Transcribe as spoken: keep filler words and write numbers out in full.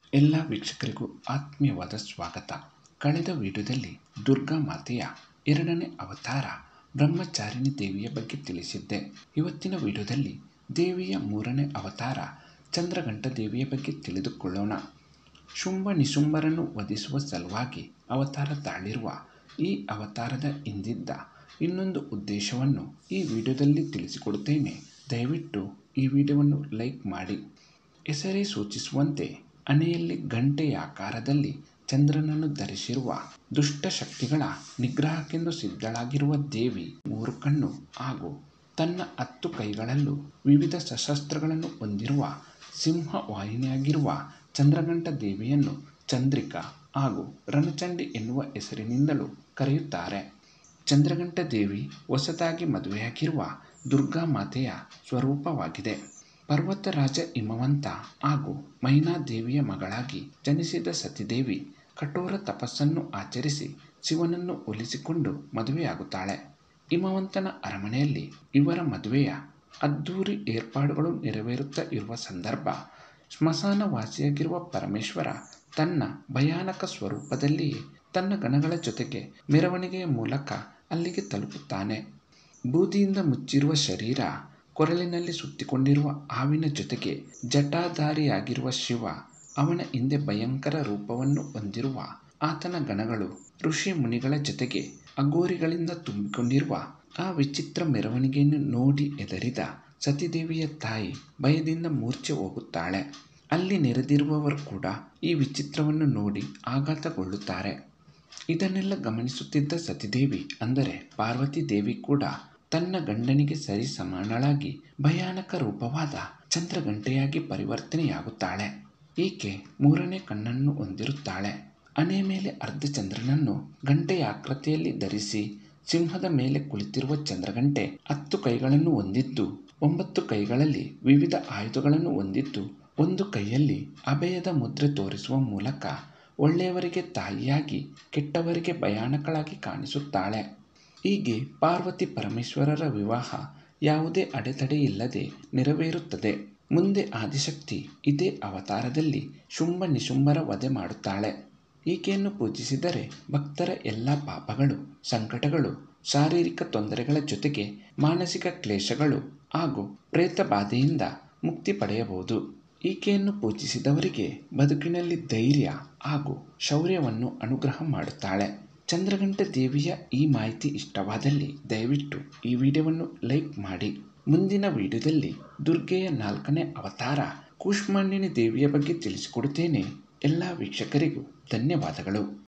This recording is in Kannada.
ಎಲ್ಲ ವೀಕ್ಷಕರಿಗೂ ಆತ್ಮೀಯವಾದ ಸ್ವಾಗತ. ಕಳೆದ ವಿಡಿಯೋದಲ್ಲಿ ದುರ್ಗಾ ಮಾತೆಯ ಎರಡನೇ ಅವತಾರ ಬ್ರಹ್ಮಚಾರಿಣಿ ದೇವಿಯ ಬಗ್ಗೆ ತಿಳಿಸಿದ್ದೆ. ಇವತ್ತಿನ ವಿಡಿಯೋದಲ್ಲಿ ದೇವಿಯ ಮೂರನೇ ಅವತಾರ ಚಂದ್ರಘಂಟ ದೇವಿಯ ಬಗ್ಗೆ ತಿಳಿದುಕೊಳ್ಳೋಣ. ಶುಂಭ ನಿಶುಂಭರನ್ನು ವಧಿಸುವ ಸಲುವಾಗಿ ಅವತಾರ ತಾಳಿರುವ ಈ ಅವತಾರದ ಹಿಂದಿದ್ದ ಇನ್ನೊಂದು ಉದ್ದೇಶವನ್ನು ಈ ವಿಡಿಯೋದಲ್ಲಿ ತಿಳಿಸಿಕೊಡುತ್ತೇನೆ. ದಯವಿಟ್ಟು ಈ ವಿಡಿಯೋವನ್ನು ಲೈಕ್ ಮಾಡಿ. ಹೆಸರೇ ಸೂಚಿಸುವಂತೆ ಹಣೆಯಲ್ಲಿ ಗಂಟೆಯಾಕಾರದಲ್ಲಿ ಚಂದ್ರನನ್ನು ಧರಿಸಿರುವ ದುಷ್ಟಶಕ್ತಿಗಳ ನಿಗ್ರಹಕ್ಕೆಂದು ಸಿದ್ಧಳಾಗಿರುವ ದೇವಿ ಮೂರು ಕಣ್ಣು ಹಾಗೂ ತನ್ನ ಹತ್ತು ಕೈಗಳಲ್ಲೂ ವಿವಿಧ ಶಸ್ತ್ರಾಸ್ತ್ರಗಳನ್ನು ಹೊಂದಿರುವ ಸಿಂಹವಾಹಿನಿಯಾಗಿರುವ ಚಂದ್ರಘಂಟ ದೇವಿಯನ್ನು ಚಂದ್ರಿಕಾ ಹಾಗೂ ರಣಚಂಡಿ ಎನ್ನುವ ಹೆಸರಿನಿಂದಲೂ ಕರೆಯುತ್ತಾರೆ. ಚಂದ್ರಘಂಟ ದೇವಿ ಹೊಸದಾಗಿ ಮದುವೆಯಾಗಿರುವ ದುರ್ಗಾ ಮಾತೆಯ ಸ್ವರೂಪವಾಗಿದೆ. ಪರ್ವತರಾಜ ಹಿಮವಂತ ಹಾಗೂ ಮೈನಾದೇವಿಯ ಮಗಳಾಗಿ ಜನಿಸಿದ ಸತಿದೇವಿ ಕಠೋರ ತಪಸ್ಸನ್ನು ಆಚರಿಸಿ ಶಿವನನ್ನು ಒಲಿಸಿಕೊಂಡು ಮದುವೆಯಾಗುತ್ತಾಳೆ. ಹಿಮವಂತನ ಅರಮನೆಯಲ್ಲಿ ಇವರ ಮದುವೆಯ ಅದ್ದೂರಿ ಏರ್ಪಾಡುಗಳು ನೆರವೇರುತ್ತಾ ಇರುವ ಸಂದರ್ಭ ಸ್ಮಶಾನವಾಸಿಯಾಗಿರುವ ಪರಮೇಶ್ವರ ತನ್ನ ಭಯಾನಕ ಸ್ವರೂಪದಲ್ಲಿಯೇ ತನ್ನ ಗಣಗಳ ಜೊತೆಗೆ ಮೆರವಣಿಗೆಯ ಮೂಲಕ ಅಲ್ಲಿಗೆ ತಲುಪುತ್ತಾನೆ. ಬೂದಿಯಿಂದ ಮುಚ್ಚಿರುವ ಶರೀರ, ಕೊರಳಿನಲ್ಲಿ ಸುತ್ತಿಕೊಂಡಿರುವ ಹಾವಿನ ಜೊತೆಗೆ ಜಟಾಧಾರಿಯಾಗಿರುವ ಶಿವ, ಅವನ ಹಿಂದೆ ಭಯಂಕರ ರೂಪವನ್ನು ಹೊಂದಿರುವ ಆತನ ಗಣಗಳು, ಋಷಿ ಮುನಿಗಳ ಜೊತೆಗೆ ಅಘೋರಿಗಳಿಂದ ತುಂಬಿಕೊಂಡಿರುವ ಆ ವಿಚಿತ್ರ ಮೆರವಣಿಗೆಯನ್ನು ನೋಡಿ ಹೆದರಿದ ಸತಿದೇವಿಯ ತಾಯಿ ಭಯದಿಂದ ಮೂರ್ಛೆ ಹೋಗುತ್ತಾಳೆ. ಅಲ್ಲಿ ನೆರೆದಿರುವವರು ಕೂಡ ಈ ವಿಚಿತ್ರವನ್ನು ನೋಡಿ ಆಘಾತಗೊಳ್ಳುತ್ತಾರೆ. ಇದನ್ನೆಲ್ಲ ಗಮನಿಸುತ್ತಿದ್ದ ಸತಿದೇವಿ ಅಂದರೆ ಪಾರ್ವತಿ ದೇವಿ ಕೂಡ ತನ್ನ ಗಂಡನಿಗೆ ಸರಿ ಸಮಾನಳಾಗಿ ಭಯಾನಕ ರೂಪವಾದ ಚಂದ್ರಘಂಟೆಯಾಗಿ ಪರಿವರ್ತನೆಯಾಗುತ್ತಾಳೆ. ಈಕೆ ಮೂರನೇ ಕಣ್ಣನ್ನು ಹೊಂದಿರುತ್ತಾಳೆ. ಹಣೆಯ ಮೇಲೆ ಅರ್ಧ ಚಂದ್ರನನ್ನು ಗಂಟೆಯಾಕೃತಿಯಲ್ಲಿ ಧರಿಸಿ ಸಿಂಹದ ಮೇಲೆ ಕುಳಿತಿರುವ ಚಂದ್ರಘಂಟೆ ಹತ್ತು ಕೈಗಳನ್ನು ಹೊಂದಿದ್ದು, ಒಂಬತ್ತು ಕೈಗಳಲ್ಲಿ ವಿವಿಧ ಆಯುಧಗಳನ್ನು ಹೊಂದಿದ್ದು, ಒಂದು ಕೈಯಲ್ಲಿ ಅಭಯದ ಮುದ್ರೆ ತೋರಿಸುವ ಮೂಲಕ ಒಳ್ಳೆಯವರಿಗೆ ತಾಯಿಯಾಗಿ ಕೆಟ್ಟವರಿಗೆ ಭಯಾನಕಳಾಗಿ ಕಾಣಿಸುತ್ತಾಳೆ. ಹೀಗೆ ಪಾರ್ವತಿ ಪರಮೇಶ್ವರರ ವಿವಾಹ ಯಾವುದೇ ಅಡೆತಡೆಯಿಲ್ಲದೆ ನೆರವೇರುತ್ತದೆ. ಮುಂದೆ ಆದಿಶಕ್ತಿ ಇದೇ ಅವತಾರದಲ್ಲಿ ಶುಂಭ ನಿಶುಂಭರ ವಧೆ ಮಾಡುತ್ತಾಳೆ. ಈಕೆಯನ್ನು ಪೂಜಿಸಿದರೆ ಭಕ್ತರ ಎಲ್ಲ ಪಾಪಗಳು, ಸಂಕಟಗಳು, ಶಾರೀರಿಕ ತೊಂದರೆಗಳ ಜೊತೆಗೆ ಮಾನಸಿಕ ಕ್ಲೇಶಗಳು ಹಾಗೂ ಪ್ರೇತ ಬಾಧೆಯಿಂದ ಮುಕ್ತಿ ಪಡೆಯಬಹುದು. ಈಕೆಯನ್ನು ಪೂಜಿಸಿದವರಿಗೆ ಬದುಕಿನಲ್ಲಿ ಧೈರ್ಯ ಹಾಗೂ ಶೌರ್ಯವನ್ನು ಅನುಗ್ರಹ ಮಾಡುತ್ತಾಳೆ. ಚಂದ್ರಘಂಟ ದೇವಿಯ ಈ ಮಾಹಿತಿ ಇಷ್ಟವಾದಲ್ಲಿ ದಯವಿಟ್ಟು ಈ ವಿಡಿಯೋವನ್ನು ಲೈಕ್ ಮಾಡಿ. ಮುಂದಿನ ವಿಡಿಯೋದಲ್ಲಿ ದುರ್ಗೆಯ ನಾಲ್ಕನೇ ಅವತಾರ ಕೂಷ್ಮಾಂಡಿನಿ ದೇವಿಯ ಬಗ್ಗೆ ತಿಳಿಸಿಕೊಡುತ್ತೇನೆ. ಎಲ್ಲ ವೀಕ್ಷಕರಿಗೂ ಧನ್ಯವಾದಗಳು.